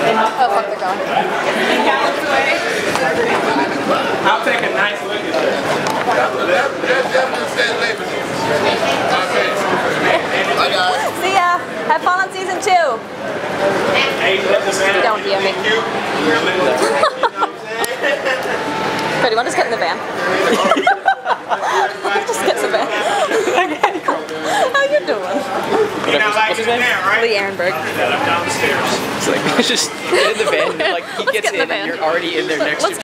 Oh fuck, they're going. I'll take a nice look at that. See ya. Have fun on season 2. Don't DM me. Fred, you want to just get in the van? Just get in the van. Okay, cool. How you doing? What's his name? Arenburg. Downstairs. It's like, just get in the van, like he gets in and you're already in there next to him.